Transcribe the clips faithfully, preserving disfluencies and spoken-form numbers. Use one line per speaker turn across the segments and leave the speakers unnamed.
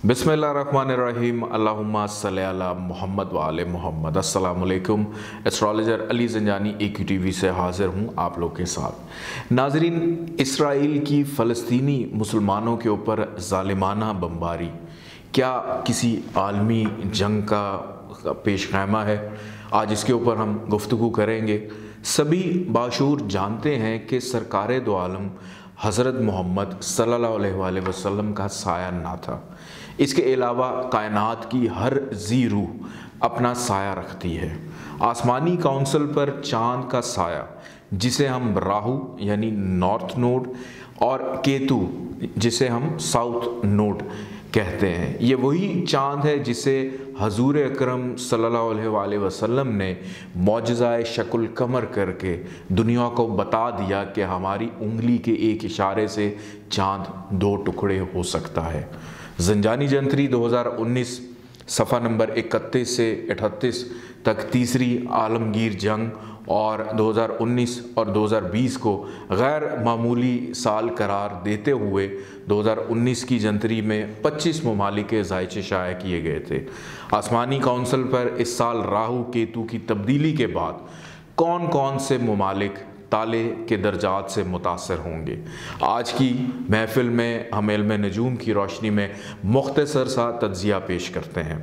बिस्मिल्लाहिर्रहमानिर्रहीम अल्लाहुम्मा सल्ली अला मुहम्मद व आले मुहम्मद। अस्सलाम वालेकुम। Astrologer Ali Zanjani A Q T V से हाज़िर हूँ आप लोग के साथ। नाज़रीन, इसराइल की फ़लस्तीनी मुसलमानों के ऊपर ज़ालिमाना बमबारी क्या किसी आलमी जंग का पेश ख़ैमा है? आज इसके ऊपर हम गुफ्तगू करेंगे। सभी बाशूर जानते हैं कि सरकार दो आलम हज़रत मोहम्मद सल्लल्लाहु अलैहि वसल्लम का साया ना था। इसके अलावा कायनात की हर जी रूह अपना साया रखती है। आसमानी काउंसिल पर चाँद का साया, जिसे हम राहु यानी नॉर्थ नोड और केतु जिसे हम साउथ नोड कहते हैं, ये वही चाँद है जिसे हजूर अकरम सल्लल्लाहु अलैहि वसल्लम ने मौजज़ाए शकुल कमर करके दुनिया को बता दिया कि हमारी उंगली के एक इशारे से चाँद दो टुकड़े हो सकता है। ज़ंजानी जंतरी दो हज़ार उन्नीस सफ़ा नंबर इकतीस से अठतीस तक तीसरी आलमगीर जंग और दो हज़ार उन्नीस और दो हज़ार बीस को गैर मामूली साल करार देते हुए दो हज़ार उन्नीस की जंतरी में पच्चीस ममालिक के ज़ायचे शाया किए गए थे। आसमानी काउंसिल पर इस साल राहु केतु की तब्दीली के बाद कौन कौन से ममालिक ताले के दर्जात से मुतासर होंगे, आज की महफिल में हम इल्म नजूम की रोशनी में मुख्तसर सा तज्जिया पेश करते हैं।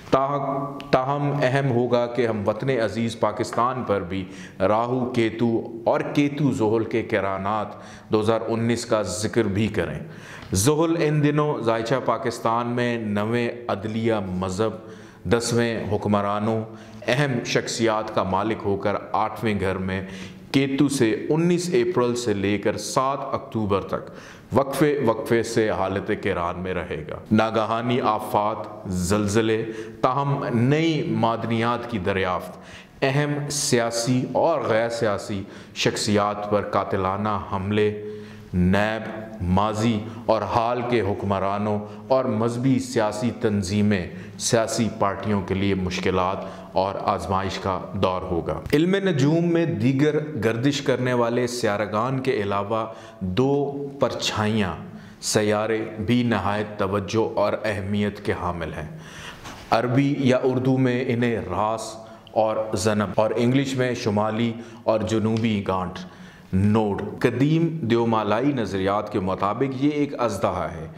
ताहम अहम होगा कि हम वतन अज़ीज़ पाकिस्तान पर भी राहु केतु और केतु ज़ुहल के किरानात दो हज़ार उन्नीस का जिक्र भी करें। ज़ुहल इन दिनों ज़ायचा पाकिस्तान में नवें अदलिया मज़हब दसवें हुक्मरानों अहम शख्सियात का मालिक होकर आठवें घर में केतु से उन्नीस अप्रैल से लेकर सात अक्टूबर तक वक्फे वक्फे से हालत किरान में रहेगा। नागहानी आफात, जलजले, ताहम नई मादनियात की दरियाफ्त, अहम सियासी और गैर सियासी शख्सियात पर कातिलाना हमले, नैब, माजी और हाल के हुक्मरानों और मजहबी सियासी तंजीमें सियासी पार्टियों के लिए मुश्किलात और आजमाइश का दौर होगा। इल्म नजूम में दीगर गर्दिश करने वाले सियारगान के अलावा दो परछाइयाँ सैयारे भी नहायत तवज्जो और अहमियत के हामिल हैं। अरबी या उर्दू में इन्हें रास और ज़नब और इंग्लिश में शुमाली और जनूबी गांठ नोड। कदीम देवमालाई नज़रियात के मुताबिक ये एक अज़दहा है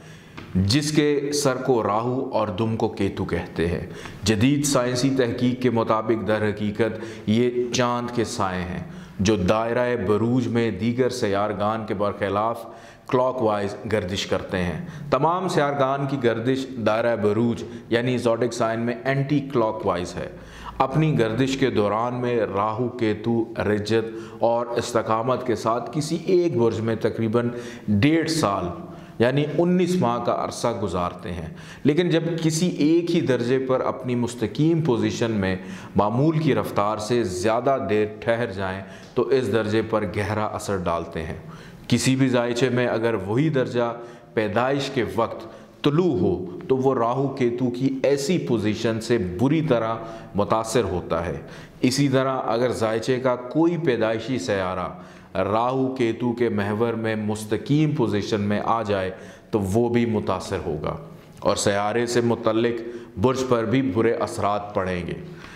जिसके सर को राहु और दुम को केतु कहते हैं। जदीद साइंसी तहकीक के मुताबिक दर हकीकत ये चाँद के साए हैं जो दायरा बरूज में दीगर सयारगान के बरखिलाफ क्लॉकवाइज गर्दिश करते हैं। तमाम सयारगान की गर्दिश दायरा बरूज यानी ज़ोडिक साइन में एंटी क्लॉकवाइज है। अपनी गर्दिश के दौरान में राहु केतु रिज्जत और इस्तकामत के साथ किसी एक बुर्ज में तकरीबन डेढ़ साल यानी उन्नीस माह का अरसा गुजारते हैं, लेकिन जब किसी एक ही दर्जे पर अपनी मुस्तकीम पोजीशन में मामूल की रफ्तार से ज़्यादा देर ठहर जाएं तो इस दर्जे पर गहरा असर डालते हैं। किसी भी जायचे में अगर वही दर्जा पैदाइश के वक्त तुलू हो तो वो राहु केतु की ऐसी पोजीशन से बुरी तरह मुतासर होता है। इसी तरह अगर जायचे का कोई पैदाइशी सयारा राहु केतु के महवर में मुस्तकीम पोजीशन में आ जाए तो वो भी मुतासर होगा और सयारे से मुतल्लिक बुर्ज पर भी बुरे असरात पड़ेंगे।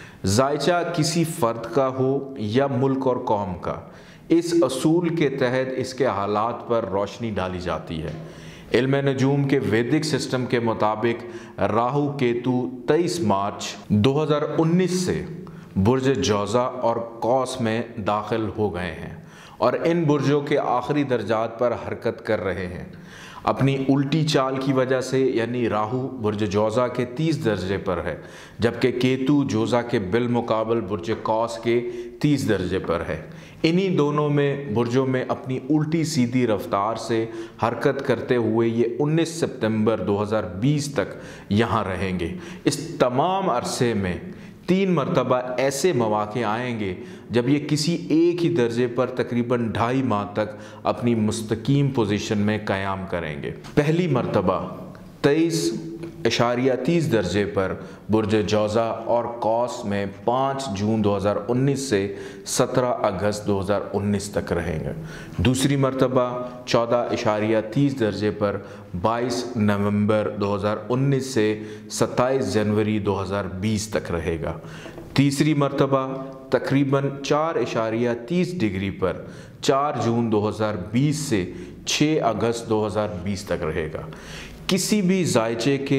जायचा किसी फ़र्द का हो या मुल्क और कौम का, इस असूल के तहत इसके हालात पर रोशनी डाली जाती है। इल्म नजूम के वैदिक सिस्टम के मुताबिक राहु केतु तेईस मार्च दो हज़ार उन्नीस से बुर्ज जौज़ा और कौस में दाखिल हो गए हैं और इन बुर्जों के आखिरी दर्जात पर हरकत कर रहे हैं। अपनी उल्टी चाल की वजह से यानी राहु बुर्ज जौज़ा के तीस दर्जे पर है, जबकि केतु जौज़ा के बिलमुकाबल बुर्ज कौस के तीस दर्जे पर है। इन्हीं दोनों में बुर्जों में अपनी उल्टी सीधी रफ्तार से हरकत करते हुए ये उन्नीस सितंबर दो हज़ार बीस तक यहाँ रहेंगे। इस तमाम अरसे में तीन मरतबा ऐसे मौके आएंगे जब ये किसी एक ही दर्जे पर तकरीबन ढाई माह तक अपनी मुस्तकीम पोजीशन में क़याम करेंगे। पहली मरतबा तेईस اشاریہ تیس درجے پر برج جوزا اور قوس میں پانچ جون دو ہزار انیس سے سترہ اگست دو ہزار انیس تک رہیں گے۔ دوسری مرتبہ چودہ اشاریہ تیس درجے پر بائیس نومبر دو ہزار انیس سے ستائیس جنوری دو ہزار بیس تک رہے گا۔ تیسری مرتبہ تقریباً چار اشاریہ تیس ڈگری پر چار جون دو ہزار بیس سے چھ اگست دو ہزار بیس تک رہے گا۔ کسی بھی زائچے کے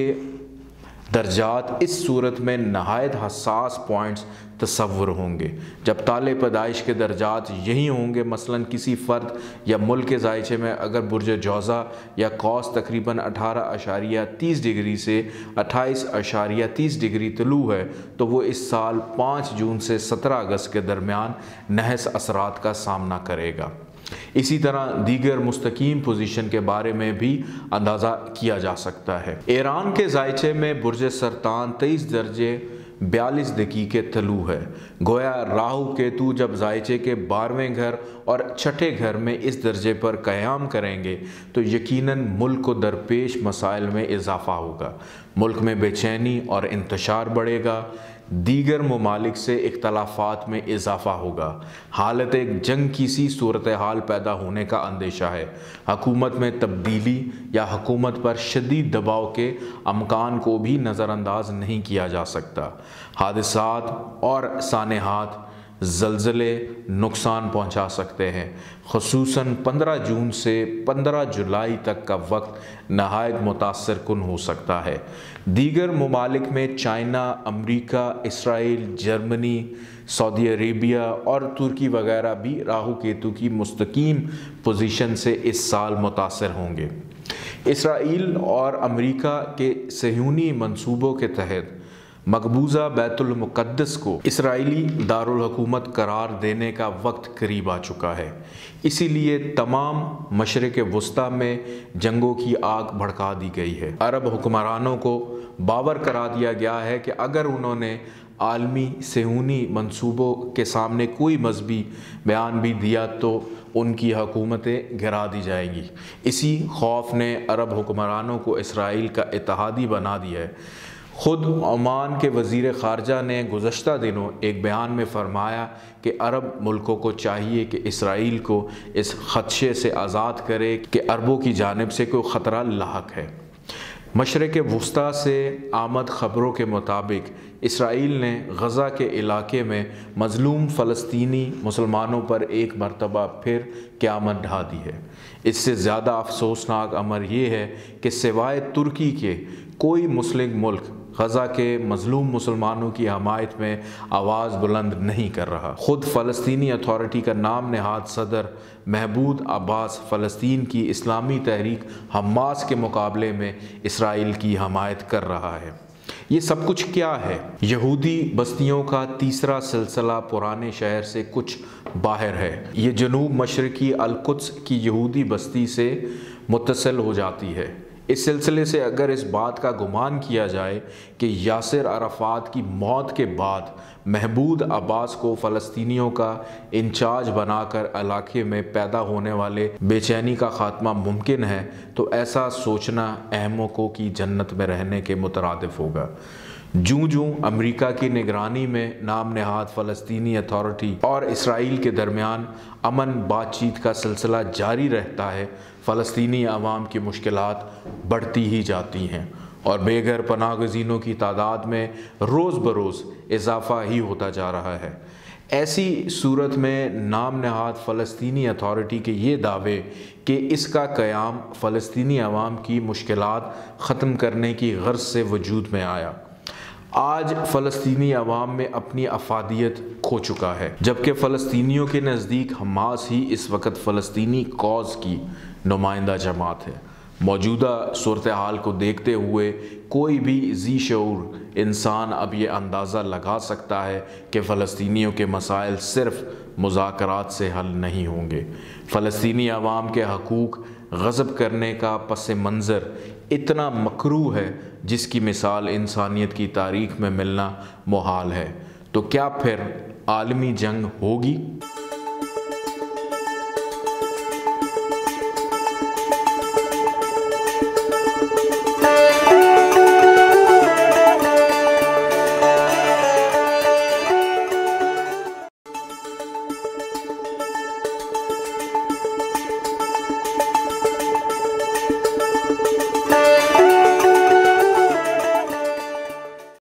درجات اس صورت میں نہایت حساس پوائنٹس تصور ہوں گے۔ جب تالِ پیدائش کے درجات یہی ہوں گے، مثلاً کسی فرد یا ملک کے زائچے میں اگر برج جوزا یا قوس تقریباً اٹھارہ اشاریہ تیس ڈگری سے اٹھائیس اشاریہ تیس ڈگری طلوع ہے تو وہ اس سال پانچ جون سے سترہ اگست کے درمیان نحس اثرات کا سامنا کرے گا۔ اسی طرح دیگر مستقیم پوزیشن کے بارے میں بھی اندازہ کیا جا سکتا ہے۔ ایران کے زائچے میں برج سرطان تیئیس درجے بیالیس دقیقے طلوع ہے۔ گویا راہو کیتو جب زائچے کے بارہویں گھر اور چھٹے گھر میں اس درجے پر قیام کریں گے تو یقیناً ملک کو درپیش مسائل میں اضافہ ہوگا، ملک میں بے چینی اور انتشار بڑھے گا، دیگر ممالک سے اختلافات میں اضافہ ہوگا، حالت ایک جنگ کی سی صورتحال پیدا ہونے کا اندیشہ ہے، حکومت میں تبدیلی یا حکومت پر شدید دباؤ کے امکان کو بھی نظر انداز نہیں کیا جا سکتا۔ حادثات اور سانحات زلزلے نقصان پہنچا سکتے ہیں، خصوصاً پندرہ جون سے پندرہ جولائی تک کا وقت نہایت متاثر کن ہو سکتا ہے۔ دیگر ممالک میں چائنا، امریکہ، اسرائیل، جرمنی، سعودی عربیہ اور ترکی وغیرہ بھی راہو کیتو کی مستقیم پوزیشن سے اس سال متاثر ہوں گے۔ اسرائیل اور امریکہ کے صہیونی منصوبوں کے تحت مقبوضہ بیت المقدس کو اسرائیلی دارالحکومت قرار دینے کا وقت قریب آ چکا ہے، اسی لیے تمام مشرق وسطیٰ میں جنگوں کی آگ بھڑکا دی گئی ہے۔ عرب حکمرانوں کو باور کرا دیا گیا ہے کہ اگر انہوں نے عالمی صہیونی منصوبوں کے سامنے کوئی مذہبی بیان بھی دیا تو ان کی حکومتیں گرا دی جائیں گی۔ اسی خوف نے عرب حکمرانوں کو اسرائیل کا اتحادی بنا دیا ہے۔ خود عمان کے وزیر خارجہ نے گزشتہ دنوں ایک بیان میں فرمایا کہ عرب ملکوں کو چاہیے کہ اسرائیل کو اس خدشے سے آزاد کرے کہ عربوں کی جانب سے کوئی خطرہ لاحق ہے۔ مشرق وسطیٰ سے آمد خبروں کے مطابق اسرائیل نے غزہ کے علاقے میں مظلوم فلسطینی مسلمانوں پر ایک مرتبہ پھر قیامت ڈھا دی ہے۔ اس سے زیادہ افسوسناک امر یہ ہے کہ سوائے ترکی کے کوئی مسلم ملک غزہ کے مظلوم مسلمانوں کی حمایت میں آواز بلند نہیں کر رہا۔ خود فلسطینی اتھارٹی کا نام نہاد صدر محمود عباس فلسطین کی اسلامی تحریک حماس کے مقابلے میں اسرائیل کی حمایت کر رہا ہے۔ یہ سب کچھ کیا ہے؟ یہودی بستیوں کا تیسرا سلسلہ پرانے شہر سے کچھ باہر ہے۔ یہ جنوب مشرقی القدس کی یہودی بستی سے متصل ہو جاتی ہے۔ اس سلسلے سے اگر اس بات کا گمان کیا جائے کہ یاسر عرفات کی موت کے بعد محمود عباس کو فلسطینیوں کا انچارج بنا کر علاقے میں پیدا ہونے والے بے چینی کا خاتمہ ممکن ہے تو ایسا سوچنا احمقوں کی جنت میں رہنے کے مترادف ہوگا۔ جوں جوں امریکہ کی نگرانی میں نام نہاد فلسطینی اتھارٹی اور اسرائیل کے درمیان امن بات چیت کا سلسلہ جاری رہتا ہے، فلسطینی عوام کی مشکلات بڑھتی ہی جاتی ہیں اور بے گھر پناہ گزینوں کی تعداد میں روز بروز اضافہ ہی ہوتا جا رہا ہے۔ ایسی صورت میں نام نہاد فلسطینی اتھارٹی کے یہ دعوے کہ اس کا قیام فلسطینی عوام کی مشکلات ختم کرنے کی غرض سے وجود میں آیا۔ آج فلسطینی عوام میں اپنی افادیت کھو چکا ہے، جبکہ فلسطینیوں کے نزدیک حماس ہی اس وقت فلسطینی کاز کی نمائندہ جماعت ہے۔ موجودہ صورتحال کو دیکھتے ہوئے کوئی بھی ذی شعور انسان اب یہ اندازہ لگا سکتا ہے کہ فلسطینیوں کے مسائل صرف مذاکرات سے حل نہیں ہوں گے۔ فلسطینی عوام کے حقوق غصب کرنے کا پس منظر اتنا مکروہ ہے جس کی مثال انسانیت کی تاریخ میں ملنا محال ہے، تو کیا پھر عالمی جنگ ہوگی؟